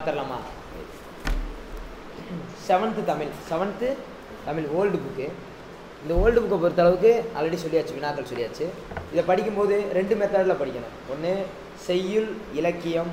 பார்த்துடலாமா? 7th Tamil old book. இந்த old புக்கை பொறுத்தளவுக்கு ஆல்ரெடி சொல்லியாச்சு, வினாக்கள் சொல்லியாச்சு. இதை படிக்கும்போது 2 மெத்தடில் படிக்கணும். ஒன்று செய்யுள் இலக்கியம்,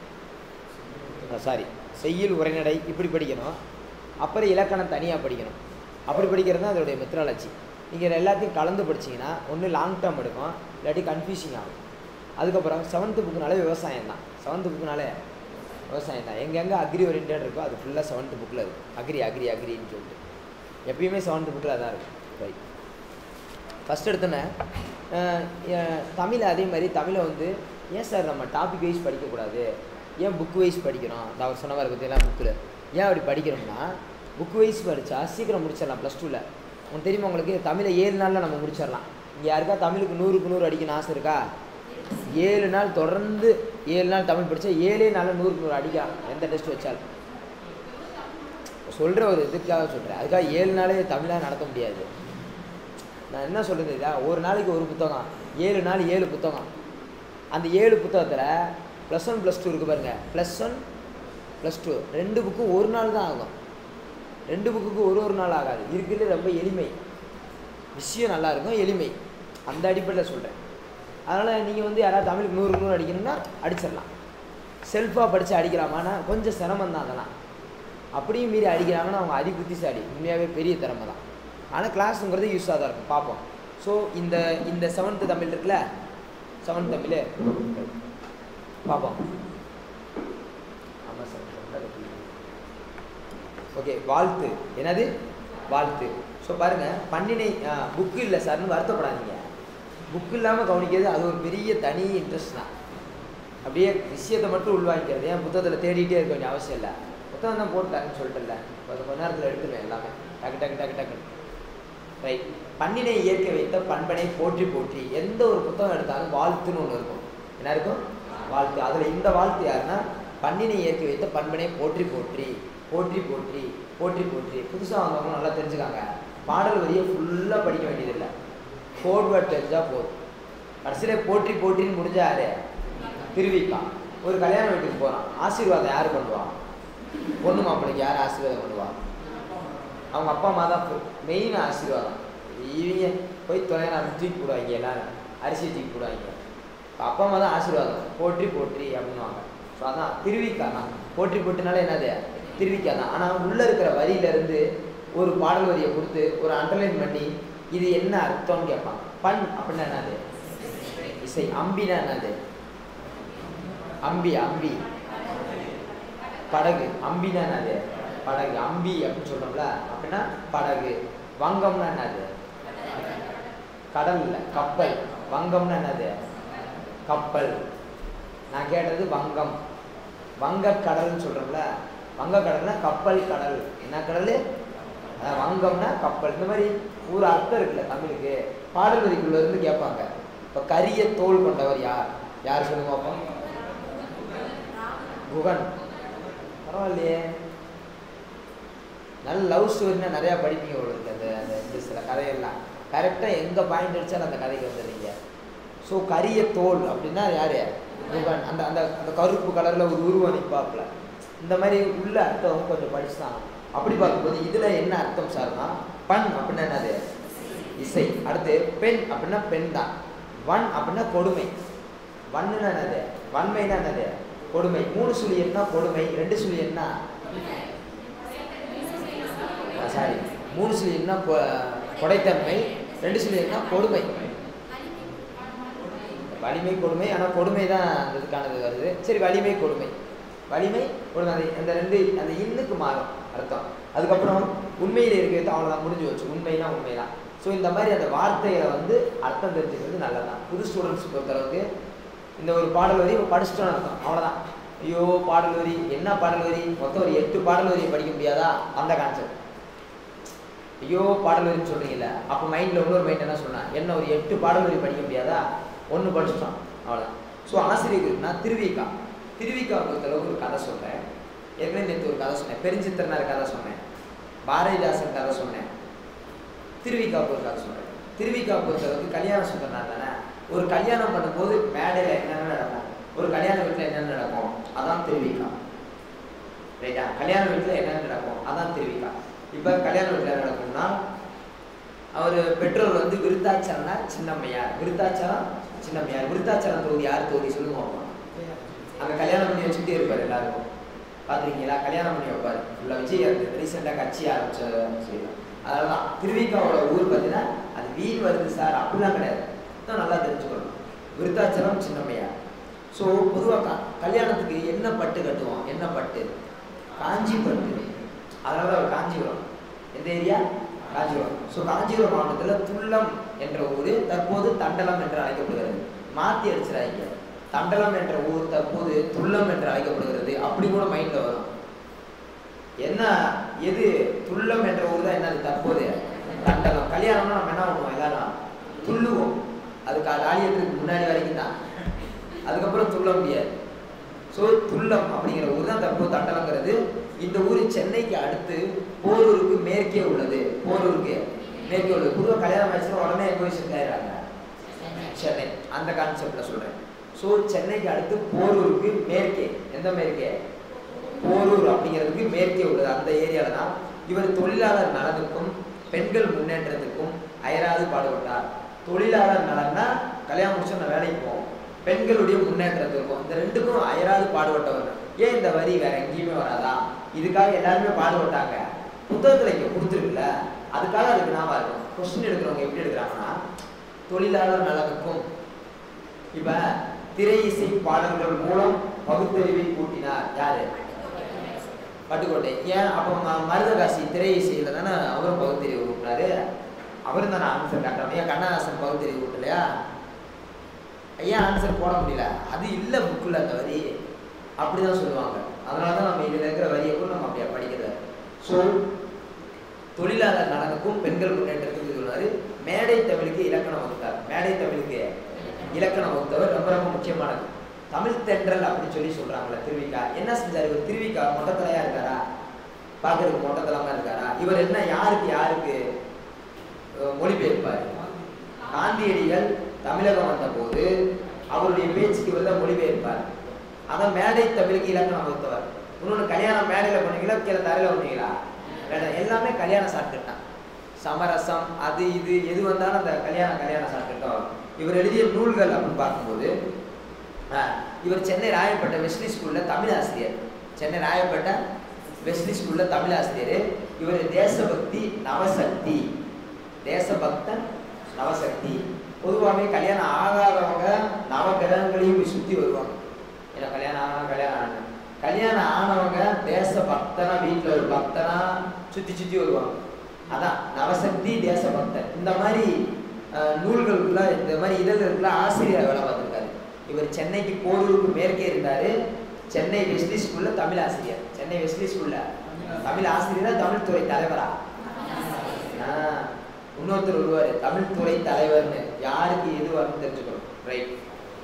செய்யுள் உரைநடை இப்படி படிக்கணும். அப்புறம் இலக்கணம் தனியாக படிக்கணும். அப்படி படிக்கிறது தான் அதோடைய மெத்தடாலஜி. நீங்கள் எல்லாத்தையும் கலந்து படிச்சிங்கன்னா ஒன்று லாங் டேர்ம் எடுக்கும், இல்லாட்டி கன்ஃபியூசிங் ஆகும். அதுக்கப்புறம் 7th புக்குனாலே விவசாயம் தான். 7th புக்குனாலே விவசாயம் தான். எங்கெங்கே அக்ரி ஓரியன்டட் இருக்கோ அது ஃபுல்லாக 7th புக்கில் இருக்குது. அக்ரின்னு சொல்லிட்டு எப்பயுமே 7th புக்கில் அதான் இருக்கும். ரைட். ஃபஸ்ட் எடுத்தோன்னே தமிழ், அதே மாதிரி தமிழை வந்து ஏன் சார் நம்ம டாபிக் வைஸ் படிக்கக்கூடாது, ஏன் புக் வைஸ் படிக்கிறோம்? அவர் சொன்ன மாதிரி பார்த்தீங்கன்னா புக்கில் ஏன் அப்படி படிக்கிறோம்னா, புக் வைஸ் படித்தா சீக்கிரம் முடிச்சிடலாம். +2ல் உங்களுக்கு தெரியுமா, உங்களுக்கு தமிழை 7 நாளில் நம்ம முடிச்சிடலாம். இங்கே யாருக்கா தமிழுக்கு 100க்கு 100 அடிக்கணும் ஆசை இருக்கா? 7 நாள் தொடர்ந்து 7 நாள் தமிழ் படித்தா 7 நாளில் 100க்கு 100 அடிக்கலாம். எந்த டெஸ்ட் வச்சாலும் சொல்கிற ஒரு இதுக்காக சொல்கிறேன். அதுக்காக 7 நாளே தமிழாக நடத்த முடியாது. நான் என்ன சொல்கிறது, இதா ஒரு நாளைக்கு ஒரு புத்தகம், 7 நாள் 7 புத்தகம். அந்த 7 புத்தகத்தில் +1 +2 இருக்குது பாருங்கள். +1 +2 2 புக்கும் ஒரு நாள் தான் ஆகும். 2 புக்குக்கு ஒரு நாள் ஆகாது. இருக்கிறது ரொம்ப எளிமை விஷயம், நல்லாயிருக்கும், எளிமை. அந்த அடிப்படையில் சொல்கிறேன். அதனால் நீங்கள் வந்து யாராவது தமிழுக்கு 100க்கு 100 அடிக்கணும்னா அடிச்சிடலாம். செல்ஃபாக படித்து அடிக்கலாமான்னா கொஞ்சம் சிரமம் தான். அதெல்லாம் அப்படியும் மீறி அடிக்கிறாங்கன்னா அவங்க புத்திசாலி, உண்மையாகவே பெரிய திறமை தான். ஆனால் கிளாஸுங்கிறது யூஸாக தான் இருக்கும். பார்ப்போம். ஸோ இந்த 7th தமிழ் இருக்குல்ல, 7th தமிழ் பார்ப்போம். ஆமாம் சார். ஓகே, வாழ்த்து. என்னது வாழ்த்து? ஸோ பாருங்கள், பண்ணினை புக்கு இல்லை சார்னு வருத்தப்படாதீங்க. புக்கு இல்லாமல் கவனிக்கிறது அது ஒரு பெரிய தனி இன்ட்ரெஸ்ட் தான். அப்படியே விஷயத்தை மட்டும் உள்வாங்கிக்கிறது. ஏன் புத்தகத்தில் தேடிகிட்டே இருக்க வேண்டிய அவசியம் இல்லை. புத்தகம் தான் போட்டாங்கன்னு சொல்லிட்டுல்ல, கொஞ்ச நேரத்தில் எடுத்துருவேன் எல்லாமே டக்கு. ரைட். பண்ணினை இயற்க வைத்த பண்பனை போற்றி போற்றி. எந்த ஒரு புத்தகம் எடுத்தாலும் வாழ்த்துன்னு ஒன்று இருக்கும். என்ன இருக்கும்? வாழ்த்து. அதில் இந்த வாழ்த்து யாருன்னா, பண்ணினை இயற்க வைத்த பண்பனை போற்றி போற்றி போற்றி போற்றி போற்றி போற்றி. புதுசாக வந்தவங்க நல்லா தெரிஞ்சுக்காங்க. பாடல் வரியை ஃபுல்லாக படிக்க வேண்டியதில்லை, கோட்வேர்ட் தெரிஞ்சால் போதும். கடைசியில் போற்றி போற்றின்னு முடிஞ்சாரு திருவிக்கான். ஒரு கல்யாண வீட்டுக்கு போகிறான், ஆசீர்வாதம் யார் பண்ணுவான்? பொண்ணு மாப்பிள்ளைக்கு யார் ஆசீர்வாதம் பண்ணுவான்? அவங்க அப்பா அம்மா தான் மெயின் ஆசீர்வாதம். இவங்க போய் தொலைநாள் தூக்கி போடுவாங்க, எல்லாரும் அரிசி தூக்கி போடுவாங்க. அப்பா அம்மா தான் ஆசீர்வாதம், போற்றி போற்றி அப்படின்வாங்க. ஸோ அதான் திருவிக்கா தான். போற்றி போற்றினால என்னது? திருவிக்கா தான். ஆனால் உள்ளே இருக்கிற வரியிலேருந்து ஒரு பாடல் வரியை கொடுத்து ஒரு அண்டர்லைன் பண்ணி இது என்ன அர்த்தம்னு கேட்பாங்க. பண் அப்படின்னா என்னது? இசை. அம்பினா என்னது? அம்பி படகு. அம்பினா என்னது? படகு. அம்பி அப்படின்னு சொல்கிறோம்ல, அப்படின்னா படகு. வங்கம்னா என்னது? கடல் இல்லை, கப்பல். வங்கம்னா என்னது? கப்பல். நான் கேட்டது வங்கம். வங்கக்கடல்னு சொல்கிறோம்ல, வங்கக்கடல்னா கப்பல் கடல். என்ன கடல்? வங்கம்னா கப்பல். இந்த மாதிரி ஒரு அர்த்தம் இருக்குல்ல தமிழுக்கு. பாடல் வரிக்குள்ளேருந்து கேட்பாங்க. இப்போ கரிய தோல் கொண்டவர் யார் சொல்லுங்க பார்ப்போம்? குகன். பரவாயில்லையே, நல்ல லவ் ஸ்டோரினா நிறையா படிப்பீங்க உங்களுக்கு. அந்த சில கதையெல்லாம் கரெக்டாக எங்கே பாயிண்ட் அடித்தாலும் அந்த கதைக்கு வந்துடுறீங்க. ஸோ கரிய தோல் அப்படின்னா யார்? குகன். அந்த அந்த அந்த கருப்பு கலரில் ஒரு உருவம் நிற்பாப்புல. இந்த மாதிரி உள்ள அர்த்தம் கொஞ்சம் படிச்சுதான். அப்படி பார்க்கும்போது இதில் என்ன அர்த்தம் சார்னா, பண் அப்படின்னா என்னது? இசை. அடுத்து பெண் அப்படின்னா பெண் தான். வன் அப்படின்னா கொடுமை. வன்னுன்னா என்னது? வன்மைனா என்னது? கொடுமை. 3 சுழி என்ன கொடுமை, 2 சுழி என்ன? சாரி, 3 சுழி என்ன கொடைத்தன்மை, 2 சுழி என்ன கொடுமை. வலிமை கொடுமை, ஆனால் கொடுமை தான் அந்த இதுக்கானது வருது. சரி, வலிமை கொடுமை. வலிமை கொடுமை அந்த 2 அந்த இன்னுக்கு மாறும் அர்த்தம். அதுக்கப்புறம் உண்மையில் இருக்கிறது அவ்வளோதான், முடிஞ்சு வச்சு. உண்மைனா உண்மைதான். ஸோ இந்த மாதிரி அந்த வார்த்தைகளை வந்து அர்த்தம் தெரிஞ்சுக்கிறது நல்லதான். புது ஸ்டூடெண்ட்ஸ் பொறுத்தளவுக்கு இந்த ஒரு பாடல் வரி படிச்சுட்டோன்னு அர்த்தம், அவ்வளோதான். ஐயோ பாடல் வரி, என்ன பாடல் வரி, மொத்தம் ஒரு 8 பாடல் வரியை படிக்க முடியாதா? அந்த கான்செப்ட். ஐயோ பாடல் வரின்னு சொல்கிறீங்கல்ல, அப்போ மைண்டில் இன்னொரு மைண்ட் என்ன சொன்னேன், என்ன ஒரு 8 பாடல் வரி படிக்க முடியாதா? 1 படிச்சிட்டோம், அவ்வளோதான். ஸோ ஆசிரியர் நான் திருவிக்கா பொறுத்தளவுக்கு ஒரு கதை சொல்கிறேன். ஏற்கனவே நேற்று ஒரு கதை சொன்னேன், பெருஞ்சித்திரனார் கதை சொன்னேன், பாரதிதாசன் கதை சொன்னேன், திருவிக்காவுக்கு ஒரு கதை சொல்கிறேன். திருவிக்கா பொறுத்தளவுக்கு கல்யாணம் சுந்தரனார் தானே. ஒரு கல்யாணம் பண்ணும்போது மேடையில் என்னென்ன நடக்கும், ஒரு கல்யாண வீட்டில் என்னென்ன நடக்கும், அதான் திருவிக்கா. கல்யாண வீட்டில் என்ன நடக்கும் அதான் திருவிக்கா. இப்போ கல்யாண வீட்டில் நடக்கும்னா அவர் பெற்றோர் வந்து விருத்தாச்சரம்னா சின்னம்மையார், விருத்தாச்சரம் சின்னம்மையார். விருத்தாச்சரம் தொகுதி யார் தொகுதி சொல்லுவோம்? அங்கே கல்யாணம் பண்ணி வச்சுக்கிட்டே இருப்பார் எல்லாருக்கும். பார்த்துருக்கீங்களா? கல்யாணம் பண்ணி வைப்பார். ஃபுல்லாக வச்சு ரீசெண்டாக கட்சி ஆரம்பிச்ச செய்யலாம். அதனால தான் திருவிக்காவோட ஊர் பார்த்தீங்கன்னா அது வீண் வருது சார் அப்படிலாம் கிடையாது. தான் நல்லா தெரிஞ்சுக்கணும். விருத்தாச்சலம் சின்னம்மையார். ஸோ பொதுவாக கல்யாணத்துக்கு என்ன பட்டு கட்டுவோம்? என்ன பட்டு? காஞ்சி பட்டு. அதனால தான் ஒரு காஞ்சிபுரம். எந்த ஏரியா? காஞ்சிபுரம். ஸோ காஞ்சிபுரம் மாவட்டத்தில் துல்லம் என்ற ஊர் தற்போது தண்டலம் என்று அழைக்கப்படுகிறது. மாற்றி அடிச்சிடாங்க. தண்டலம் என்ற ஊர் தற்போது துல்லம் என்று அழைக்கப்படுகிறது. அப்படி கூட மைண்டில் வரும். என்ன எது துல்லம் என்ற ஊர் தான் என்னது தற்போது தண்டலம். கல்யாணம்னா நம்ம என்ன பண்ணுவோம்? எல்லாரும் துள்ளுவோம். அதுக்கு ஆலயத்துக்கு முன்னாடி வரைக்கும் தான், அதுக்கப்புறம் துள்ள முடியாது. ஸோ துல்லம் அப்படிங்கிற ஊர் தான் தற்போது தண்டலங்கிறது. இந்த ஊர் சென்னைக்கு அடுத்து போரூருக்கு மேற்கே உள்ளது. போரூருக்கு மேற்கே உள்ளது. பொதுவாக கல்யாணம் ஆச்சுன்னா உடனே போய் ஷிஃப்ட் ஆயிடுறாங்க சென்னை. அந்த கான்செப்டில் சொல்கிறேன். ஸோ சென்னைக்கு அடுத்து போரூருக்கு மேற்கே. எந்த மேற்கே? போரூர் அப்படிங்கிறதுக்கு மேற்கே உள்ளது. அந்த ஏரியாவில் தான் இவர் தொழிலாளர் நலனுக்கும் பெண்கள் முன்னேற்றத்துக்கும் அயராது பாடுபட்டார். தொழிலாளர் நலன்னா கல்யாணம் முடிச்சு நான் வேலைக்கு போவோம், பெண்களுடைய முன்னேற்றத்திற்கும் இந்த ரெண்டுக்கும் அயராது பாடுபட்டவர். ஏன் இந்த வரி வேற எங்கேயுமே வராதா? இதுக்காக எல்லாருமே பாடுபட்டாங்க. புத்தகத்தில் இங்கே கொடுத்துருக்குல்ல, அதுக்காக அதுக்கு நாம இருக்கும். கொஸ்டின் எடுக்கிறவங்க எப்படி எடுக்கிறாங்கன்னா தொழிலாளர் நலனுக்கும். இப்போ திரை இசை பாடல்கள் மூலம் பகுத்தறிவை கூட்டினார் யாரு? பட்டுக்கோட்டை. ஏன் அப்போ மருதகாசி திரை இசையில் தானே அவரும் பகுத்தறிவு கூட்டினாரு. அவரும் தானே ஆன்சர் காட்டுறாங்க. ஏன் கண்ணதாசன் பகுத்தறிவு கூட்டலையா? ஏன் ஆன்சர் போட முடியல? அது இல்லை புக்கில் அந்த வரி. அப்படிதான் சொல்லுவாங்க. அதனால தான் நம்ம இதில் இருக்கிற வரியை கூட நம்ம அப்படியே படிக்கிறது. ஸோ தொழிலாளர் நலனுக்கும் பெண்கள் முன்னேற்றத்துக்கு சொன்னார். மேடை தமிழுக்கு இலக்கணம் வகுத்தார். மேடை தமிழுக்கு இலக்கணம் வகுத்தவர் ரொம்ப ரொம்ப முக்கியமானது. தமிழ் தென்றல் அப்படின்னு சொல்லி சொல்றாங்களே திருவிக்கா. என்ன செஞ்சார் இவர்? திருவிக்கா மொட்டத்தலையா இருக்காரா? பார்க்கறதுக்கு மொட்டத்தலமா இருக்காரா? இவர் என்ன யாருக்கு யாருக்கு மொழிபெயர்ப்பார்? காந்தியடிகள் தமிழகம் வந்த போது அவருடைய பேச்சுக்கு இவர் தான் மொழிபெயர்ப்பார். அதான் மேடை தமிழுக்கு இலக்கணம் வகுத்தவர். இன்னொன்று கல்யாணம் மேடையில் பண்ணீங்களா கீழே தரையில் பண்ணீங்களா? எல்லாமே கல்யாணம் சாப்பிட்டுட்டான். சமரசம் அது இது எது வந்தாலும் அந்த கல்யாணம் சாப்பிட்டுட்டோம். இவர் எழுதிய நூல்கள் அப்படின்னு பார்க்கும்போது இவர் சென்னை ராயப்பேட்டை வெஸ்லி ஸ்கூலில் தமிழ் ஆசிரியர். சென்னை ராயப்பேட்டை வெஸ்லி ஸ்கூலில் தமிழ் ஆசிரியர். இவர் தேசபக்தி நவசக்தி, தேசபக்தன் நவசக்தி. பொதுவாகவே கல்யாணம் ஆகாதவங்க நவ கிரகங்களையும் சுற்றி வருவாங்க. ஏன்னா கல்யாணம் ஆனவங்க தேசபக்தனா வீட்டில் ஒரு பக்தனா சுற்றி வருவாங்க. அதான் நவசக்தி தேசபக்தன். இந்த மாதிரி நூல்களுக்குள்ள இந்த மாதிரி இதழ்களுக்குள்ள ஆசிரியர் வேலை பார்த்துருக்காரு. இவர் சென்னைக்கு போரூருக்கு மேற்கே இருந்தார். சென்னை வெஸ்லி ஸ்கூலில் தமிழ் ஆசிரியர். சென்னை வெஸ்லி ஸ்கூலில் தமிழ் ஆசிரியரா தமிழ் துறை தலைவரா? இன்னொருத்தர் வருவார் தமிழ் துறை தலைவர்னு. யாருக்கு எது வரும்னு தெரிஞ்சுக்கணும். ரைட்.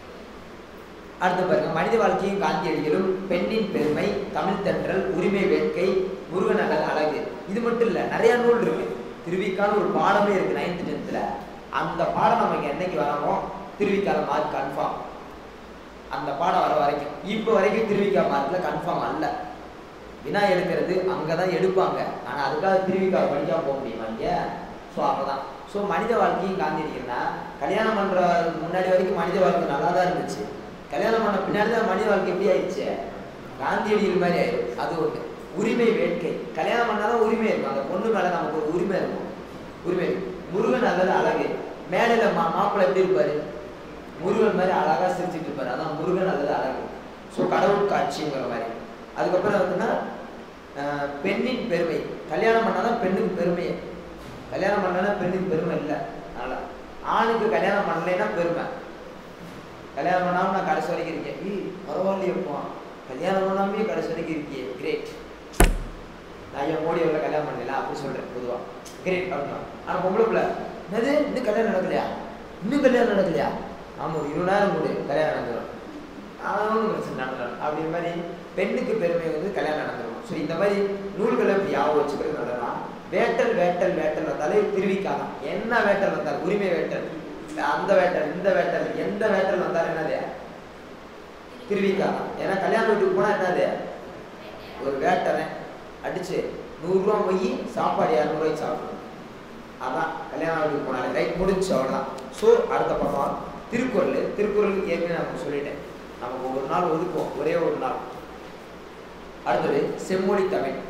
அடுத்து பாருங்க, மனித வாழ்க்கையும் காந்தியடிகளும், பெண்ணின் பெருமை, தமிழ் தென்றல், உரிமை வேட்கை, முருகநகல் அழகு. இது மட்டும் இல்லை, நிறைய நூல் இருக்கு. திருவிக்கான ஒரு பாடமே இருக்கு 9th 10th. அந்த பாடம் நமக்கு என்னைக்கு வராமோ திருவிக்கால மார்க் கன்ஃபார்ம். அந்த பாடம் வர வரைக்கும் இப்போ வரைக்கும் திருவிக்கா மார்க்கில் கன்ஃபார்ம் அல்ல. வினா எடுக்கிறது அங்கே தான் எடுப்பாங்க. ஆனால் அதுக்காக திருவிக்கா படிக்காம போக முடியுமா இங்கே? ஸோ அப்போதான். ஸோ மனித வாழ்க்கையும் காந்தியடிகள்னா கல்யாணம் பண்ணுற முன்னாடி வரைக்கும் மனித வாழ்க்கை நல்லா தான் இருந்துச்சு. கல்யாணம் பண்ண பின்னாடி தான் மனித வாழ்க்கை எப்படி ஆயிடுச்சு? காந்தியடிகள் மாதிரி ஆயிடும். அது ஒன்று. உரிமை வேட்கை. கல்யாணம் பண்ணாதான் உரிமை இருக்கும். அந்த பொண்ணு மேலே நமக்கு ஒரு உரிமை இருக்கும். உரிமை. முருகன் அல்லது அழகு. மேடையில் மாப்பிள்ளை எப்படி இருப்பாரு? முருகன் மாதிரி அழகாக சிரிச்சுட்டு இருப்பாரு. அதான் முருகன் அல்லது அழகு. ஸோ கடவுள் காட்சிங்கிற மாதிரி. அதுக்கப்புறம் வந்துன்னா பெண்ணின் பெருமை. கல்யாணம் பண்ணாதான் பெண்ணுக்கு பெருமையே. கல்யாணம் பண்ணலன்னா பெண்ணுக்கு பெருமை இல்லை. அதனால் ஆணுக்கு கல்யாணம் பண்ணலைன்னா பெருமை. கல்யாணம் பண்ணாமல் நான் கடைசி வரைக்கும் இருக்கேன். பரவாயில்லையப்பா, கல்யாணம் பண்ணாமே கடைசி வரைக்கும் இருக்கியே, கிரேட். நான் என் மோடி எவ்வளோ கல்யாணம் பண்ணலாம் அப்படின்னு சொல்கிறேன் பொதுவாக. கிரேட் அப்படின்னா. ஆனால் பொம்பளை பிள்ளை என்னது இன்னும் கல்யாணம் நடக்கலையா? இன்னும் கல்யாணம் நடக்கலையா? ஆமாம், ஒரு 20 நாள் மூடு கல்யாணம் நடந்துடும். ஒன்றும் பிரச்சனை நடந்துடும். அப்படின்ற மாதிரி பெண்ணுக்கு பெருமை வந்து கல்யாணம் நடந்துடும். ஸோ இந்த மாதிரி நூல்களை இப்படி யாவும் வச்சுக்கிறது நல்லதா. வேட்டல் வேட்டல் வேட்டல் வந்தாலே திருவிக்காதான். என்ன வேட்டல் வந்தாலும் உரிமை வேட்டல், அந்த வேட்டல், இந்த வேட்டல், எந்த வேட்டல் வந்தாலும் என்னது திருவிக்காதான். ஏன்னா கல்யாண வீட்டுக்கு போனால் என்னது ஒரு வேட்டரன் அடிச்சு 100 ரூபா போய் சாப்பாடு 200 ரூபாய்க்கு சாப்பிடணும். அதான் கல்யாணம் வீட்டுக்கு போனாலே ரைட் முடிஞ்சு அவ்வளோதான். ஸோ அடுத்த பக்கம் திருக்குறள். திருக்குறளுக்கு ஏற்கனவே நான் சொல்லிட்டேன், நமக்கு ஒரு நாள் ஒதுக்குவோம், ஒரே ஒரு நாள். அடுத்தது செம்மொழி தமிழ்.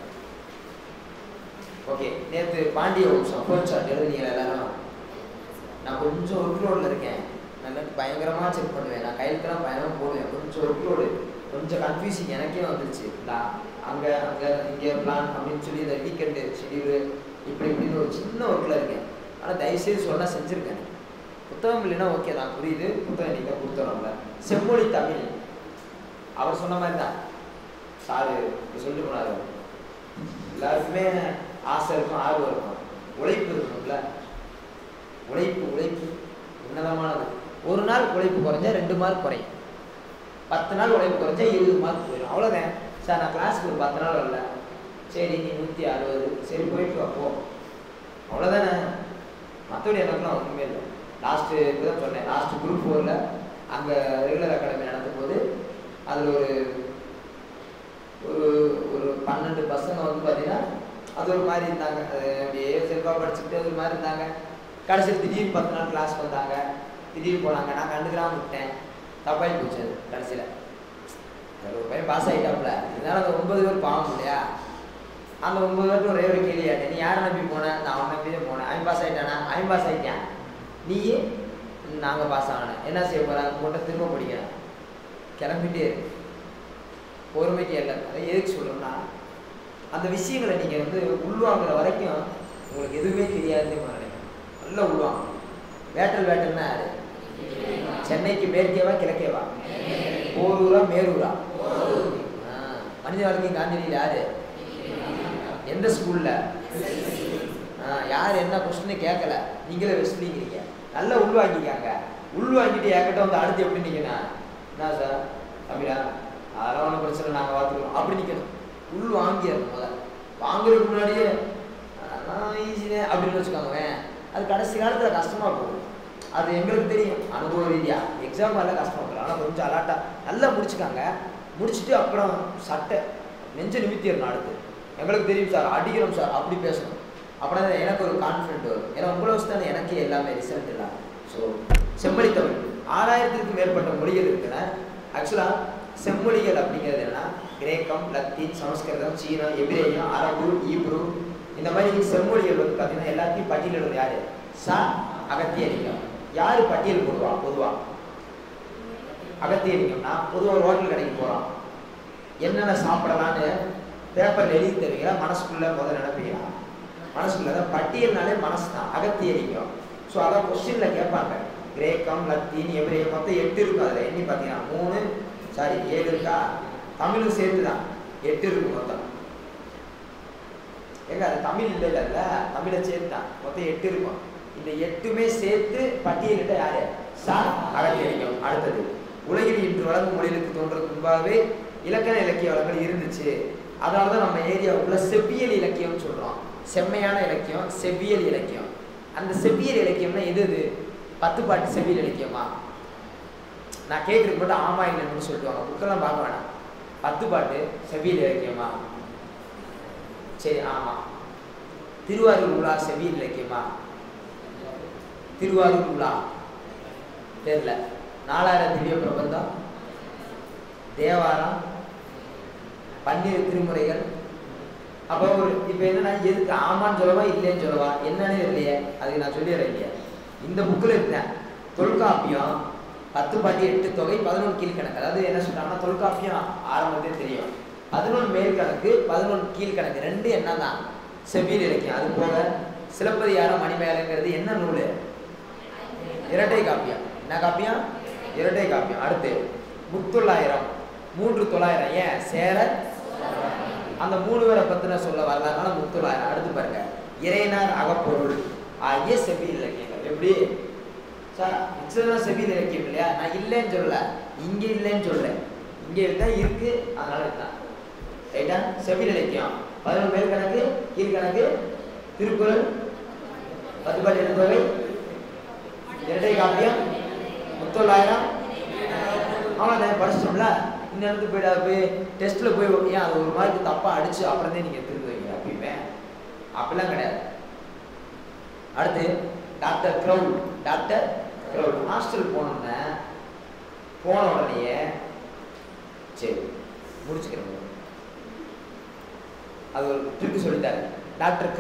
ஓகே, நேற்று பாண்டிய வம்சம் போச்சாட் எழுதுனீங்களா எல்லாரும்? நான் கொஞ்சம் ஒர்க்லோடில் இருக்கேன், நான் பயங்கரமாக செக் பண்ணுவேன், நான் கையெழுத்தெல்லாம் பயங்கரமாக போடுவேன். கொஞ்சம் ஒர்க்லோடு, கொஞ்சம் கன்ஃபியூசிங் எனக்கே வந்துருச்சு. அங்கே அங்கே இங்கே பிளான் அப்படின்னு சொல்லி இந்த வீக்கெண்டு ஷெடியூலு இப்படி இப்படின்னு ஒரு சின்ன ஒர்க்கில் இருக்கேன். ஆனால் தயவுசெய்து சொன்னால் செஞ்சுருக்கேன். புத்தகம் இல்லைன்னா ஓகே தான், புரியுது, புத்தகம் நீங்கள் கொடுத்துறோம்ல. செம்மொழி தமிழ் அவர் சொன்ன மாதிரி தான் சாரு சொல்லிட்டு போனார். எல்லாருக்குமே ஆசை இருக்கும், ஆர்வம் இருக்கும், உழைப்பு இருக்கணும்ல. உழைப்பு உழைப்பு உன்னதமானது. ஒரு நாள் உழைப்பு குறைஞ்சா 2 மார்க் குறையும், 10 நாள் உழைப்பு குறைஞ்சா 20 மார்க் போயிடும். அவ்வளோதான் சார். நான் கிளாஸுக்கு ஒரு 10 நாள் வரல, சரி நீ 160, சரி போயிட்டு அப்போ அவ்வளோதானே. மற்றபடி எனக்குலாம் ஒன்றுமே இல்லை. லாஸ்ட்டு இதுதான் சொன்னேன், லாஸ்ட்டு குரூப் 4ல் அங்கே ரெகுலர் அகாடமி நடக்கும் போது அதில் ஒரு 12 பசங்க வந்து பார்த்தீங்கன்னா அது ஒரு மாதிரி இருந்தாங்க. அது அப்படியே செல்வாக படிச்சுக்கிட்டு அது ஒரு மாதிரி இருந்தாங்க. கடைசியில் திடீர்னு 10 நாள் கிளாஸ் வந்தாங்க, திடீர்னு போனாங்க. நான் கண்டுக்கிறாம விட்டேன், தப்பாகி போச்சு. அது கடைசியில் ஒரு பையன் பாஸ் ஆகிட்டாப்புல, இதனால அந்த 9 பேர் பாவம் இல்லையா. அந்த 9 பேருக்கு ஒரே ஒரு கேள்வி ஆகிட்டேன், நீ யாரை நம்பி போனேன்? நான் அவனை நம்பி தான் போனேன். அவன் பாஸ் ஆகிட்டானா? அவன் பாஸ் ஆகிட்டான். நீயே? நாங்கள் பாஸ் ஆகினேன். என்ன செய்ய போகிறாங்க? மட்டும் திரும்ப படிக்கிறேன், கிளம்பிட்டே இருக்கு. பொறுமைக்கு இல்லை. அதை எதுக்கு சொல்லணும்னா, அந்த விஷயங்களை நீங்கள் வந்து உள்வாங்குற வரைக்கும் உங்களுக்கு எதுவுமே தெரியாதுன்னு நினைக்கிறேன். நல்லா உள்வாங்க. வேட்டல்னா யாரு? சென்னைக்கு மேற்கேவா கிழக்கேவா? போரூரா மேரூரா? மனித வாழ்க்கை காந்தியில் யாரு? எந்த ஸ்கூல்ல? யார் என்ன கொஸ்டின்னு கேட்கல, நீங்களே வெஸ்ட்லிங்கிறீங்க. நல்லா உள்வாங்கிக்காங்க. உள்வாங்கிட்டு என்கிட்ட வந்து அடுத்து எப்படி நிற்கணும்? என்ன சார் தமிழா, அதெல்லாம் ஒன்றும் பிரச்சனை, நாங்கள் பார்த்துக்கிறோம் அப்படி நிற்கணும். உள் வாங்கிடணும். முதல்ல வாங்குறதுக்கு முன்னாடியே ஈஸியே அப்படின்னு வச்சுக்கோங்க. அது கடைசி காலத்தில் கஷ்டமாக போகும். அது எங்களுக்கு தெரியும் அனுபவ ரீதியாக. எக்ஸாம் எல்லாம் கஷ்டமாக போகும். ஆனால் கொஞ்சம் அலாட்டாக நல்லா முடிச்சுக்காங்க. முடிச்சுட்டு அப்புறம் சட்டை நெஞ்ச நிமித்திடணும். அடுத்து எங்களுக்கு தெரியும் சார், அடிக்கிறோம் சார், அப்படி பேசணும். அப்படின்னா எனக்கு ஒரு கான்ஃபிடென்ட் வரும். ஏன்னா உங்களை வச்சு தானே எனக்கே எல்லாமே ரிசல்ட் இல்லை. ஸோ செம்மொழி தமிழ் 6000க்கும் மேற்பட்ட மொழிகள் இருக்குன்னா, ஆக்சுவலாக செம்மொழிகள் அப்படிங்கிறது என்னன்னா கிரேக்கம், லத்தீன், சமஸ்கிருதம், சீனம், எபிரேயம், அரபு, ஈப்ரு, இந்த மாதிரி செம்மொழிகள் வந்து பார்த்தீங்கன்னா எல்லாத்தையும் பட்டியலிடுறது யாரு? அகத்தியலிங்கம். யாரு பட்டியல் போடுவா? பொதுவாக அகத்தியலிங்கம்னா பொதுவாக ஒரு ஹோட்டல் கடைக்கு போகிறோம், என்னென்ன சாப்பிடலான்னு பேப்பரில் எழுதி தருவீங்களா? மனசுக்குள்ள முதல்ல நினைப்பீங்களா? மனசுக்குள்ள தான். பட்டியல்னாலே மனசு தான் அகத்தியலிங்கம். ஸோ அதான் கொஸ்டின்ல கேட்பாங்க. கிரேக்கம், லத்தீன், எபிரேயம் மொத்தம் 8 இருக்கும். அதில் எண்ணி பார்த்தீங்கன்னா 7 இருக்கா? தமிழும் சேர்த்து தான் 8 இருக்கு மொத்தம். ஏங்க அது தமிழ் இல்லை, தமிழை சேர்த்து தான் மொத்தம் 8 இருக்கும். இந்த 8மே சேர்த்து பட்டியலிட்ட யாரு? அகத்தியலிங்கம். அடுத்தது, உலகில் இன்று வழங்கும் மொழிகளுக்கு தோன்றதுக்கு முன்பாகவே இலக்கண இலக்கிய வளங்கள் இருந்துச்சு. அதனால தான் நம்ம ஏரியாவுக்குள்ள செவ்வியல் இலக்கியம் சொல்கிறோம். செம்மையான இலக்கியம் செவ்வியல் இலக்கியம். அந்த செவ்வியல் இலக்கியம்னா எது? 10 பாட்டு செவ்வியல் இலக்கியமா? நான் கேட்குறதுக்கு மட்டும் ஆமா இல்லைன்னு சொல்லிட்டுவாங்க, புக்கெல்லாம் பார்க்க வேணாம். 10 பாட்டு செவ்வியல் இலக்கியமா? சரி ஆமாம். திருவாரூர் உலா செவ்வியல் இலக்கியமா? திருவாரூர் உலா தெரியல. 4000 திவ்ய பிரபந்தம், தேவாரம், 12 திருமுறைகள். அப்போ ஒரு இப்போ என்னன்னா, எதுக்கு ஆமான்னு சொல்லவா இல்லைன்னு சொல்லவா என்னன்னு இல்லையே, அதுக்கு நான் சொல்லிடுறேன் இல்லையா. இந்த புக்கில் இருந்தேன் தொல்காப்பியம் 10 பாட்டு 8 தொகை 11 கீழ்கணக்கு. அதாவது என்ன சொல்றாங்கன்னா, தொல்காப்பியம் ஆரம்பத்தே தெரியும், 11 மேல்கணக்கு 11 கீழ்கணக்கு, 2 என்னதான் செவ்வியல் இலக்கியம். அது போக சிலப்பதிகாரம், மணிமேகலைங்கிறது என்ன நூல்? இரட்டை காப்பியம். என்ன காப்பியம்? இரட்டை காப்பியம். அடுத்து முத்தொள்ளாயிரம், 3900. ஏன்? சேர அந்த 3 பேரை பத்தின சொல்ல வரலாறுனால முத்தொள்ளாயிரம். அடுத்து பாருங்க, இறையினார் அகப்பொருள் ஆகிய செவ்வியல் இலக்கியங்கள். எப்படி சார் மிச்சதான் செவ்வியல் இலக்கியம் இல்லையா? நான் இல்லைன்னு சொல்லல, இங்கே இல்லைன்னு சொல்றேன். இங்கே தான் இருக்கு, அதனால இதுதான் ரைட்டா. செவ்வியல் இலக்கியம் 11 மேல்கணக்கு கீழ்கணக்கு, திருக்குறள், 10 பாட்டு 8 தொகை, இரட்டை காப்பியம், முத்தொள்ளாயிரம். அவ்வளோதான் படிச்சிட்டோம்ல. இன்னும் போய் டெஸ்ட்டில் போய் ஏன் அது ஒரு மார்க்கு தப்பாக அடிச்சு அப்புறம் தான் நீங்கள் திருந்துவீங்க அப்படியுமே அப்படிலாம் கிடையாது. அடுத்து டாக்டர் க்ரௌட் ஹாஸ்டல் போன உடனேயே சரி முடிச்சுக்கிறேன். அது ஒரு ட்ரிக்கு சொல்லிட்டாரு. டாக்டர்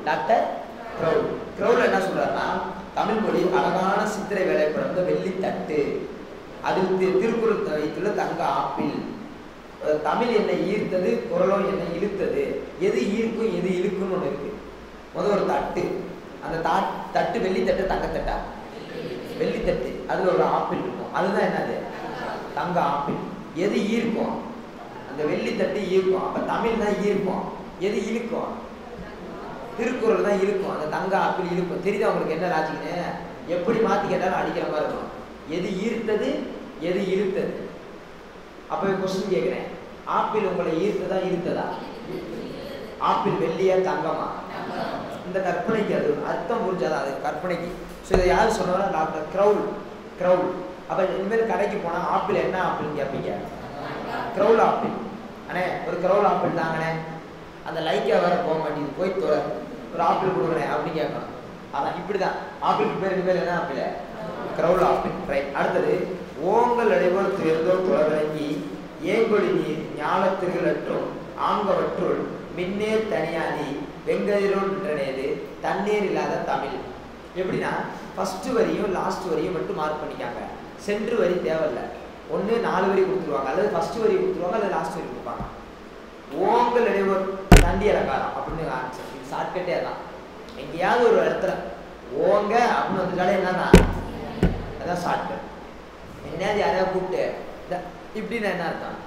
க்ரௌட் என்ன சொல்றாருன்னா, தமிழ் மொழி அழகான சித்திரை வேலைப்பட வெள்ளித்தட்டு, அதில் திருக்குறள் வைத்துள்ள தங்க ஆப்பிள், தமிழ் என்னை ஈர்த்தது, குரலோ என்னை இழுத்தது, எது ஈர்க்கும் எது இழுக்குன்னு ஒன்று இருக்கு. முதல் ஒரு தட்டு, அந்த தட்டு வெள்ளித்தட்டு தங்கத்தட்டா வெள்ளித்தட்டு, அதுல ஒரு ஆப்பிள் இருக்கும், அதுதான் என்னது தங்க ஆப்பிள். எது ஈர்க்கும்? அந்த வெள்ளித்தட்டு ஈர்க்கும். அப்ப தமிழ் தான் ஈர்க்கும். எது இழுக்கும்? திருக்குறள் தான் இழுக்கும். அந்த தங்க ஆப்பிள் இழுக்கும். தெரியுதா உங்களுக்கு என்ன லாஜிக்னு? எப்படி மாத்தி கேட்டாலும் அடிக்கிற மாதிரி இருக்கும். எது ஈர்த்தது எது இழுத்தது? அப்ப கொஸ்டின் கேட்கிறேன், ஆப்பிள் உங்களை ஈர்த்ததா இழுத்ததா? ஆப்பிள் வெள்ளியா தங்கமா? இந்த கற்பனைக்கு அது அர்த்தம் புரிஞ்சாதான், அது கற்பனைக்கு. ஸோ இதை யார் சொன்னாலும் டாக்டர் க்ரௌட். அப்ப இனிமேல் கடைக்கு போனா ஆப்பிள் என்ன ஆப்பிள்னு கேட்பீங்க? க்ரௌல் ஆப்பிள். அண்ணே ஒரு க்ரௌல் ஆப்பிள் தாங்கண்ணே. அந்த லைக்கா வேற போக மாட்டேங்குது, போய் ஒரு ஆப்பிள் கொடுக்குறேன் அப்படின்னு கேட்கணும். அதான் இப்படிதான் ஆப்பிளுக்கு பேர் இனிமேல் என்ன ஆப்பிள்? Graul apple. ரைட். அடுத்தது ஓங்கள் அடைவோர் துயர்ந்தோர் துறவிறங்கி ஏங்கொழி நீர் ஞாலத்திர்கள் அற்றும் ஆங்கவற்றுள் மின்னேர் தனியாதி வெங்கதிரோன் என்றனேது தண்ணீர் இல்லாத தமிழ். எப்படின்னா ஃபர்ஸ்ட் வரியும் லாஸ்ட் வரியும் மட்டும் மார்க் பண்ணிக்காங்க. சென்ட்ரு வரி தேவையில்லை. ஒன்று 4 வரி கொடுத்துருவாங்க, அல்லது ஃபர்ஸ்ட் வரி கொடுத்துருவாங்க, அல்லது லாஸ்ட் வரி கொடுப்பாங்க. ஓங்கள் இடைவோர் தண்டி அலங்காரம் அப்படின்னு ஆன்சர். இது ஷார்ட்கட்டே தான். எங்கேயாவது ஒரு இடத்துல ஓங்க அப்படின்னு வந்துட்டாலே என்னன்னா அதான் ஷார்ட்கட். என்னது யாரையாவது கூப்பிட்டு இப்படின்னா என்ன அர்த்தம்?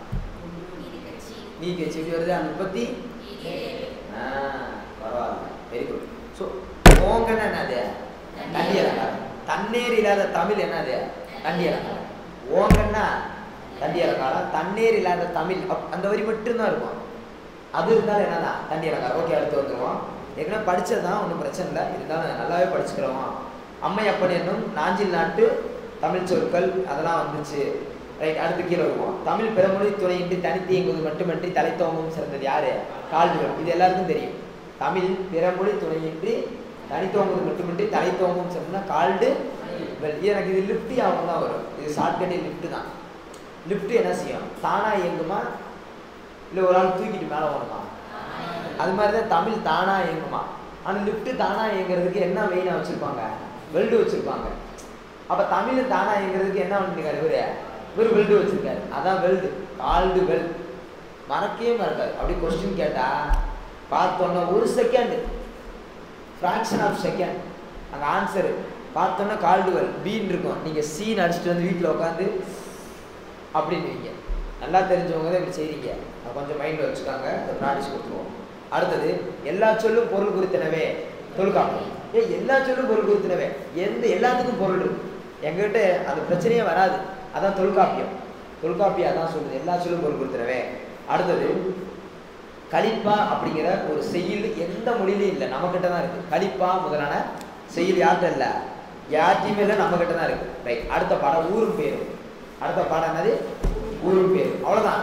நீ கட்சி எப்படி வருது? அந்த 37 பரவாயில்ல, வெரி குட். ஸோ ஓங்கன்னா என்னது? தண்டி அலங்காரம். தண்ணீர் இல்லாத தமிழ் என்னது? தண்டி அலங்காரம். ஓங்கன்னா தண்டி அலங்காரம், தண்ணீர் இல்லாத தமிழ் அந்த வரி மட்டும்தான் இருக்கும். அது இருந்தாலும் என்னதான் தண்டி அலங்காரம். ஓகே, அடுத்து வந்துடுவோம். ஏற்கனவே படித்தது தான், ஒன்றும் பிரச்சனை இல்லை. இருந்தாலும் நல்லாவே படிச்சுக்கிறோம். அம்மை அப்பன் என்னும் நாஞ்சில் நாட்டு தமிழ் சொற்கள் அதெல்லாம் வந்துச்சு. ரைட். அடுத்து கீழே வருவோம். தமிழ் பிறமொழி துணையின்றி தனித்து இயங்குவது மட்டுமன்றி தலைத்தோங்கவும் சிறந்தது யாரு? கால்டுவெல். இது எல்லாருக்கும் தெரியும். தமிழ் பிறமொழி துணையின்றி தனித்தோங்குவது மட்டுமின்றி தலைத்தோங்கவும் சிறந்ததுன்னா கால்டுவெல். எனக்கு இது லிஃப்ட் ஆகும் தான் வரும். இது ஷார்ட்கட்டே லிஃப்ட் தான். லிஃப்ட் என்ன செய்யும்? தானா இயங்குமா இல்லை ஒரு ஆள் தூக்கிட்டு மேலே போகணுமா? அது மாதிரி தான் தமிழ் தானா இயங்குமா. ஆனால் லிஃப்ட் தானா இயங்குறதுக்கு என்ன மெயினாக வச்சுருப்பாங்க? வெல்டு வச்சுருப்பாங்க. அப்போ தமிழ் தானா இயங்குறதுக்கு என்ன பண்ணிருக்காரு? இவர் வெல்டு வச்சுருக்காரு. அதான் வெல்டு, கால்டு வெல். மறக்கவே மறக்காது. அப்படி கொஸ்டின் கேட்டால் பார்த்தோன்னா ஒரு செகண்ட், ஃப்ராக்ஷன் ஆஃப் செகண்ட் அங்கே ஆன்சரு பார்த்தோன்னா கால்டு வெல் பீன் இருக்கும். நீங்கள் சீன் அடிச்சுட்டு வந்து வீட்டில் உட்காந்து அப்படின்னுவீங்க. நல்லா தெரிஞ்சவங்க தான் இப்படி செய்றீங்க. அதை கொஞ்சம் மைண்டில் வச்சுக்காங்க. அதை ப்ராக்டிஸ் கொடுத்துருவோம். அடுத்தது எல்லா சொல்லும் பொருள் குறித்தனவே தொல்காப்பியம். எல்லா சொல்லும் பொருள் குறித்தனவே, எல்லாத்துக்கும் பொருள் இருக்கு. எங்ககிட்ட அது பிரச்சனையே வராது. அதான் தொல்காப்பியம். தொல்காப்பியம் அதான் சொல்லுது, எல்லா சொல்லும் பொருள் குறித்தனவே. அடுத்தது கலிப்பா அப்படிங்கிற ஒரு செய்யுள் எந்த மொழியிலும் இல்லை, நம்மக்கிட்ட தான் இருக்கு. கலிப்பா முதலான செய்யுள் யார்கிட்ட இல்லை? யார்ட்டையுமே இல்லை, நம்மக்கிட்ட தான் இருக்கு. ரைட். அடுத்த பாடம் ஊரும் பேரும். அடுத்த பாடம் என்னது? ஊரும் பேரும். அவ்வளோதான்.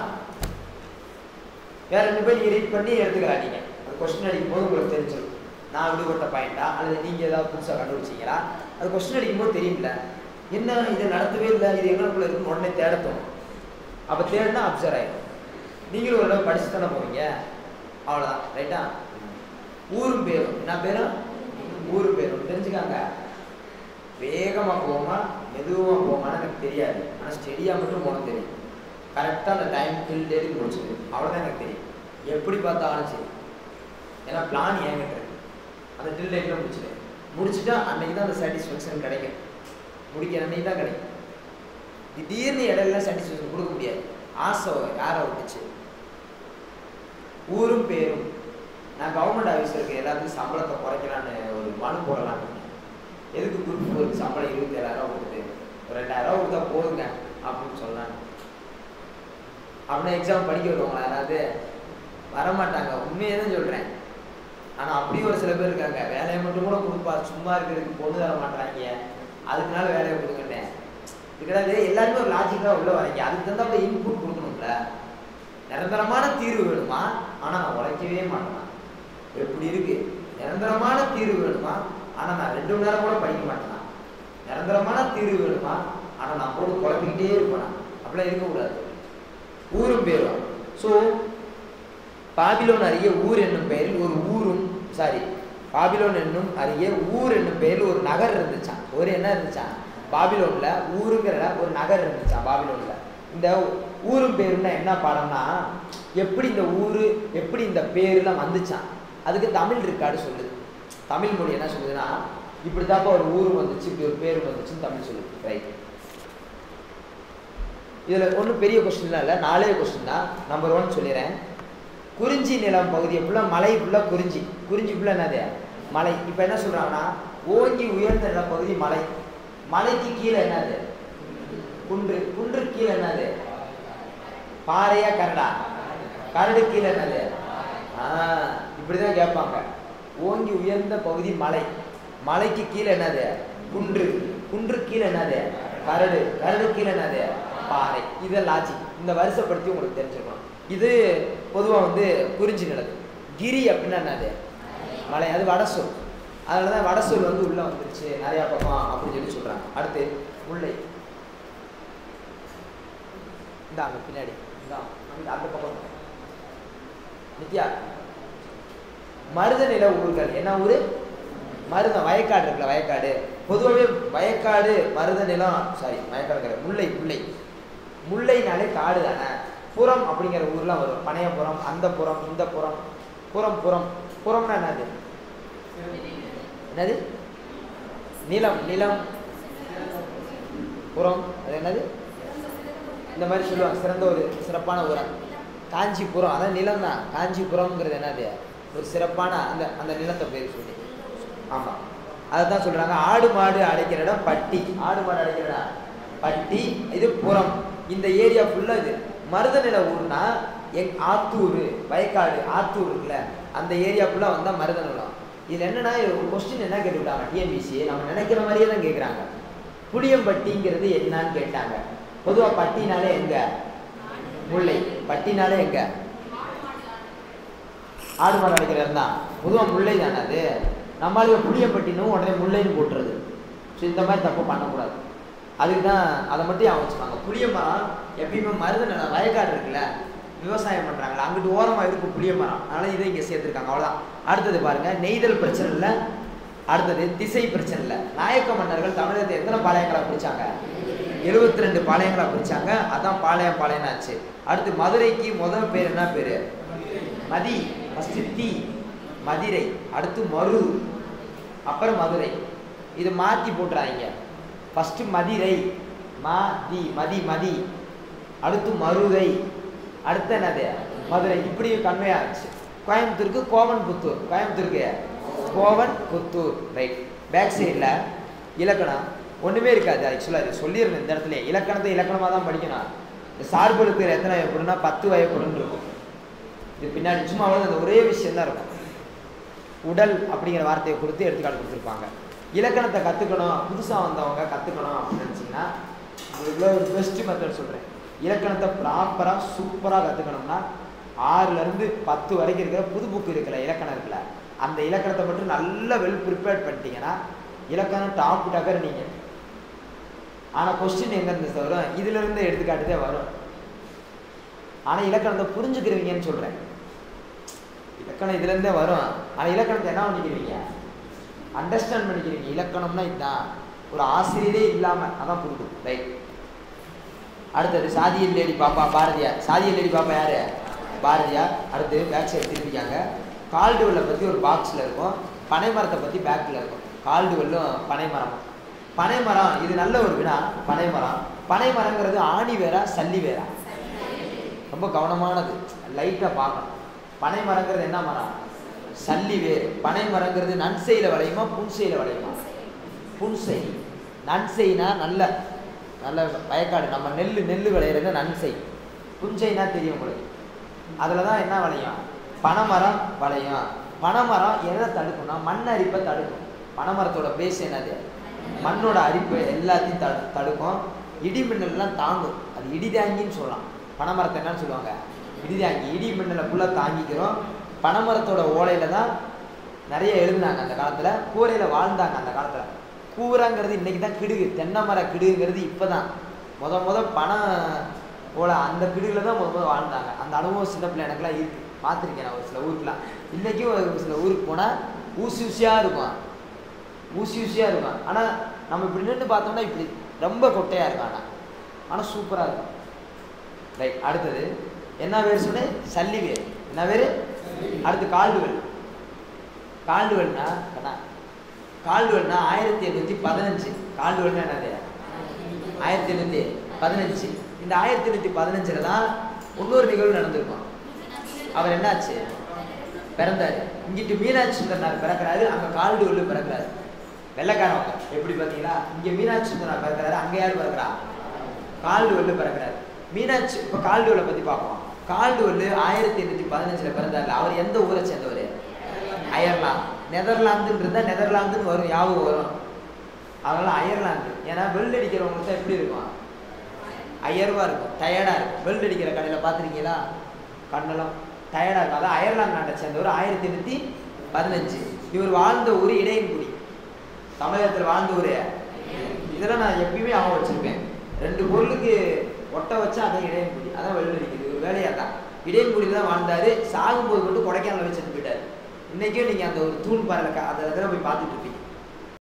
வேற 2 பேர் நீங்கள் ரீட் பண்ணி எடுத்துக்கலாம். நீங்கள் அது கொஸ்டின் அடிக்கும் போது உங்களுக்கு தெரிஞ்சிடும். நான் விடுபட்ட பாயிண்டா அல்லது நீங்கள் ஏதாவது புதுசாக கண்டுபிடிச்சிங்களா? அது கொஸ்டின் அடிக்கும் போது தெரியும்ல, என்ன இதை நடத்தவே இல்லை, இது எங்களுக்குள்ள இருக்குன்னு உடனே தேடத்தோம். அப்போ தேடினா அப்சர்வ் ஆகிடும். நீங்களும் ஒரு அளவு படிச்சு தானே போவீங்க. அவ்வளோதான். ரைட்டா? ஊரும் பேரும். என்ன பேரும்? ஊரும் பேரும். தெரிஞ்சுக்காங்க. வேகமாக போவோமா மெதுவாக போவோமான்னு எனக்கு தெரியாது. ஆனால் ஸ்டெடியாக மட்டும் போன தெரியும். கரெக்டாக அந்த டைம் டில் டேட்டுக்கு முடிச்சுது. அவ்வளோதான் எனக்கு தெரியும். எப்படி பார்த்தாலும் சரி. ஏன்னா பிளான் ஏங்கிட்டு இருக்கு. அந்த டில் டேட்டில் முடிச்சுட்டா அன்னைக்கு தான் அந்த சாட்டிஸ்ஃபேக்ஷன் கிடைக்கும். முடிக்கிற அன்னைக்கு தான் கிடைக்கும். திடீர்னு இடையில சாட்டிஸ்ஃபேக்ஷன் கொடுக்க முடியாது. ஆசை யாரை விட்டுச்சு? ஊரும் பேரும். நான் கவர்மெண்ட் ஆஃபீஸருக்கு எல்லாத்துக்கும் சம்பளத்தை குறைக்கலான்னு ஒரு மனு போடலான்னு. எதுக்கு குரூப் 4 சம்பளம் 27,000 கொடுத்து ஒரு 2,000 கொடுத்தா போதுங்க அப்படின்னு சொல்லலான்னு. அப்படின்னா எக்ஸாம் படிக்க வருவாங்களா? யாராவது வரமாட்டாங்க. உண்மையே தான் சொல்கிறேன். ஆனால் அப்படியும் ஒரு சில பேர் இருக்காங்க, வேலையை மட்டும் கூட கொடுப்பா, சும்மா இருக்கிறதுக்கு பொண்ணு தர மாட்டாங்க, அதுக்குனால வேலையை கொடுங்கண்ணே. இது கிடையாது. எல்லாருமே ஒரு லாஜிக்காக உள்ள வரீங்க. அதுக்கு தகுந்த இன்புட் கொடுக்கணும். வேணும்ல, நிரந்தரமான தீர்வு வேணுமா, ஆனால் நான் உழைக்கவே மாட்டேன். எப்படி இருக்கு? நிரந்தரமான தீர்வு வேணுமா, ஆனால் நான் 2 மணி நேரம் கூட படிக்க மாட்டேனா. நிரந்தரமான தீர்வு வேணுமா, ஆனால் நான் போட்டு குழப்பிக்கிட்டே இருப்பேனா. அப்படிலாம் இருக்கக்கூடாது. ஊரும் பேரும். ஸோ பாபிலோன் அருகே ஊர் என்னும் பெயரில் ஒரு ஊரும், பாபிலோன் என்னும் அருகே ஊர் என்னும் பெயரில் ஒரு நகர் இருந்துச்சான். ஒரு என்ன இருந்துச்சான்? பாபிலோன்ல ஊருங்கிற ஒரு நகர் இருந்துச்சான் பாபிலோன்ல. இந்த ஊரும் பேருன்னா என்ன பாடம்னா, எப்படி இந்த ஊரு, எப்படி இந்த பேருலாம் வந்துச்சான், அதுக்கு தமிழ் இருக்காடு சொல்லுது. தமிழ் மொழி என்ன சொல்லுதுன்னா, இப்படித்தாப்பா ஒரு ஊரு வந்துச்சு, இப்படி ஒரு பேரு வந்துச்சுன்னு தமிழ் சொல்லுது. ரைட். இதில் ஒன்றும் பெரிய கொஸ்டின்லாம் இல்லை, 4 கொஸ்டின் தான். நம்பர் 1 சொல்லிடுறேன். குறிஞ்சி நிலம் பகுதியை ஃபுல்லாக மலை, ஃபுல்லாக குறிஞ்சி. குறிஞ்சி ஃபுல்லாக என்னது? மலை. இப்போ என்ன சொல்கிறாங்கன்னா, ஓங்கி உயர்ந்த நிலப்பகுதி மலை, மலைக்கு கீழே என்னது? குன்று. குன்று கீழே என்னது? பாறையா கரடா? கரடு கீழே என்னது? இப்படிதான் கேட்பாங்க. ஓங்கி உயர்ந்த பகுதி மலை, மலைக்கு கீழே என்னது? குன்று. குன்று கீழே என்னது? கரடு. கரடு கீழே என்னது? பாறை. இதை லாஜிக், இந்த வரிசைப்படுத்தி உங்களுக்கு தெரிஞ்சுக்கணும். இது பொதுவாக வந்து குறிஞ்சி நிலது. கிரி அப்படின்னா என்னது? மலை. அது வடசொல். அதனால தான் வடசொல் வந்து உள்ளே வந்துருச்சு நிறையா பக்கம் அப்படின்னு சொல்லி சொல்கிறாங்க. அடுத்து முல்லை. இந்தாங்க பின்னாடி, அந்த பக்கம் நித்யா. மருத நில ஊர்கள். என்ன ஊர்? மருதம். வயக்காடு இருக்குல்ல, வயக்காடு. பொதுவாகவே வயக்காடு, மருத நிலம், வயக்காடு, முல்லை. முல்லை முல்லைனாலே காடு தானே. புறம் அப்படிங்கிற ஊர்லாம் வரும். பனையபுரம், அந்த புறம், இந்த புறம், புறம். புறம் புறம்னா என்னது? என்னது? நிலம். நிலம் புறம். அது என்னது? இந்த மாதிரி சொல்லுவாங்க. சிறந்த ஒரு சிறப்பான ஊரம் காஞ்சிபுரம். அதான் நிலம் தான். காஞ்சிபுரம்ங்கிறது என்னது? ஒரு சிறப்பான அந்த அந்த நிலத்தை பேர் சொல்லி. ஆமாம், அதை தான் சொல்கிறாங்க. ஆடு மாடு அடைக்கிற இடம் பட்டி. ஆடு மாடு அடைக்கிற இடம் பட்டி. இது புறம். இந்த ஏரியா ஃபுல்லாக இது மருத நில ஊர்னா ஆத்தூர், வயக்காடு, ஆத்தூர் இருக்குல்ல, அந்த ஏரியா ஃபுல்லாக வந்தால் மருத நிலம். இதில் என்னென்னா, ஒரு கொஸ்டின் என்ன கேட்டுவிட்டாங்க டிஎன்பிசி, நம்ம நினைக்கிற மாதிரியே தான் கேட்குறாங்க. புளியம்பட்டிங்கிறது என்னன்னு கேட்டாங்க. பொதுவாக பட்டினாலே எங்கே? முல்லை. பட்டினாலே எங்கே? ஆடு மாடு அடைக்கிறது தான். பொதுவாக முல்லை தானே அது. நம்மளுக்கு புளியம்பட்டினும் உடனே முல்லைன்னு போட்டுறது. ஸோ இந்த மாதிரி தப்பு பண்ணக்கூடாது. அதுக்கு தான் அதை மட்டும் அவங்க வச்சுப்பாங்க. புளிய மரம் எப்பயுமே மருத நிலம், வயக்காடு இருக்குல்ல, விவசாயம் பண்ணுறாங்களா, அங்கிட்டு ஓரமாக இருக்கும் புளிய மரம். அதனால் இதை இங்கே சேர்த்துருக்காங்க. அவ்வளோதான். அடுத்தது பாருங்கள், நெய்தல் பிரச்சனை இல்லை. அடுத்தது திசை பிரச்சனை இல்லை. நாயக்க மன்னர்கள் தமிழகத்தை எத்தனை பாளையங்களாக பிடிச்சாங்க? 72 பாளையங்களாக பிடிச்சாங்க. அதான் பாளையம் ஆச்சு. அடுத்து மதுரைக்கு முதல் பேர் என்ன பேர்? மதி. ஃபஸ்ட்டு தி, மதிரை. அடுத்து மரு, அப்புறம் மதுரை. இதை மாற்றி போட்டுறாங்க. ஃபஸ்ட்டு மதிரை, மதி, மதி மதி. அடுத்து மருதை. அடுத்து என்னது? மதுரை. இப்படி கன்வே ஆச்சு. கோயம்புத்தூருக்கு கோவன்புத்தூர். கோயம்புத்தூருக்கு கோவன்புத்தூர். ரைட். பேக் சைடில் இலக்கணம் ஒன்றுமே இருக்காது. ஆக்சுவலாக இது சொல்லிடணும் இந்த இடத்துல. இலக்கணத்தை இலக்கணமாக தான் படிக்கணும். இந்த சார்புகளுக்கு எத்தனை வயப்படுனா 10 வயப்படுன்னு இருக்கும். இது பின்னாடி சும்மா அந்த ஒரே விஷயம் தான் இருக்கும். உடல் அப்படிங்கிற வார்த்தையை கொடுத்து எடுத்துக்காட்டு கொடுத்துருப்பாங்க. இலக்கணத்தை கற்றுக்கணும், புதுசாக வந்தவங்க கற்றுக்கணும் அப்படின்னு நினச்சிங்கன்னா, இவ்வளோ ஒரு பெஸ்ட்டு மெத்தட் சொல்கிறேன். இலக்கணத்தை ப்ராப்பராக சூப்பராக கற்றுக்கணும்னா 6லேருந்து 10 வரைக்கும் இருக்கிற புது புக்கு இருக்குல்ல, இலக்கணம் இருக்குல்ல, அந்த இலக்கணத்தை மட்டும் நல்லா வெல் ப்ரிப்பேர்ட் பண்ணிட்டீங்கன்னா இலக்கணம் டாப் டக்கர் நீங்கள். ஆனால் கொஸ்டின் எங்கேருந்து வரும்? இதிலிருந்து எடுத்துக்காட்டுதே வரும். ஆனால் இலக்கணத்தை புரிஞ்சுக்கிறீங்கன்னு சொல்கிறேன். இலக்கணம் இதுலேருந்தே வரும். ஆனால் இலக்கணத்தை என்ன பண்ணிக்கிறீங்க? அண்டர்ஸ்டாண்ட் பண்ணிக்கிறீங்க. இலக்கணம்னா இதுதான். ஒரு ஆசிரியரே இல்லாமல் அதான் புரியுது. ரைட். அடுத்தது சாதியல் லேடி பாப்பா பாரதியார். சாதியல் லேடி பாப்பா யார்? பாரதியார். அடுத்து பேக் சைடு திருப்பிக்காங்க. கால்டுவெல்லை பற்றி ஒரு பாக்ஸில் இருக்கும், பனைமரத்தை பற்றி பேக்கில் இருக்கும். கால்டுவெல்லும் பனைமரமும். பனைமரம் இது நல்ல ஒரு வினா. பனைமரம். பனைமரங்கிறது ஆணி வேறா சல்லி வேறா? ரொம்ப கவனமானது, லைட்டாக பார்க்கணும். பனைமரங்கிறது என்ன மரம்? சல்லி வேறு. பனைமரங்கிறது நன்செய்யில் விளையுமா புன்செய்யில் விளையுமா? புன்செய். நன்செய்னா நல்ல நல்ல வயக்காடு, நம்ம நெல் விளையிறது நன்செய். புன்செய்னா தெரியும் உங்களுக்கு. அதில் தான் என்ன விளையும்? பனைமரம் விளையும். பனைமரம் எதை தடுக்கும்னா மண் அரிப்பை தடுக்கும். பனைமரத்தோட பேஸ் என்னது? மண்ணோட அரிப்பு எல்லாத்தையும் தடுக்கும். இடி மின்னல்லாம் தாங்கும். அது இடி தாங்கின்னு சொல்லலாம். பனைமரத்தை என்னன்னு சொல்லுவாங்க? இடிதாங்கி. இடி மின்னலை ஃபுல்லாக தாங்கிக்கிறோம். பனைமரத்தோட ஓலையில் தான் நிறைய எழுதுனாங்க அந்த காலத்தில். கூரையில் வாழ்ந்தாங்க அந்த காலத்தில். கூரைங்கிறது இன்றைக்கி தான் கிடுகு. தென்னை மர கிடுகுங்கிறது இப்போ தான் பனை ஓலை அந்த கிடுகில் தான் வாழ்ந்தாங்க. அந்த அனுபவம் சின்ன பிள்ளை எனக்குலாம் இருக்குது. பார்த்துருக்கேன் நான் ஒரு சில ஊருக்குலாம். இன்றைக்கும் ஒரு சில ஊருக்கு போனால் ஊசி ஊசியாக இருக்கும். ஆனால் நம்ம இப்படி நின்று பார்த்தோம்னா இப்படி ரொம்ப கொட்டையாக இருக்கும். ஆனால் சூப்பராக இருக்கும். ரைட். அடுத்தது என்ன வேறு சொன்னேன்? சல்லி வேர். என்ன வேறு? அடுத்து கால்டுவெல். கால்டுவெல்னா 1815. கால்டுவெல்னா என்னது? 1815. இந்த 1815 தான் இன்னொரு நிகழ்வு நடந்திருக்கும். அவர் என்னாச்சு? பிறந்தாரு. இங்கிட்டு மீனாட்சி சுந்தரனார் பிறக்கிறாரு, அங்கே கால்டுவெல் பிறக்கிறாரு. வெள்ளைக்காரவங்க எப்படி பார்த்தீங்களா? இங்கே மீனாட்சி சுந்தரனார் பிறக்கிறாரு, அங்கே யார் பிறக்கிறா? கால்டுவெல் பிறக்கிறாரு. மீனாட்சி. இப்போ கால்டுவெல்லை பற்றி பார்ப்போம். கால்டுவெல் 1815 பிறந்தாரு. அவர் எந்த ஊரை சேர்ந்தவர்? அயர்லாந்து. நெதர்லாந்துன்றதா நெதர்லாந்துன்னு வரும், ஞாபகம் வரும். அதனால அயர்லாந்து. ஏன்னா வெல்ட் அடிக்கிறவங்களுக்கு தான் எப்படி இருக்கும்? அயர்வாக இருக்கும், டயர்டாக இருக்கும். வெல்ட் அடிக்கிற கடையில் பார்த்துருக்கீங்களா? கண்ணெல்லாம் டயர்டாக இருக்கும். அதான் அயர்லாந்து நாட்டை சேர்ந்தவர். 1815. இவர் வாழ்ந்த ஊர் இடையன்குடி. தமிழகத்தில் வாழ்ந்த ஊர். இதெல்லாம் நான் எப்பயுமே ஞாபகம் வச்சுருப்பேன். 2 பொருளுக்கு ஒட்ட வச்சா அதான் இடையன்குடி. அதான் வெல்ட் அடிக்குது. ஒரு வேலையாக தான் இடையன்குடியில் தான் வாழ்ந்தார். சாகும்போது மட்டும் கொடைக்கானல் வச்சுட்டு போயிட்டார். இன்றைக்கும் நீங்கள் அந்த ஒரு தூண் பாறையில் அந்த இடத்துல போய் பார்த்துட்டு இருப்பீங்க.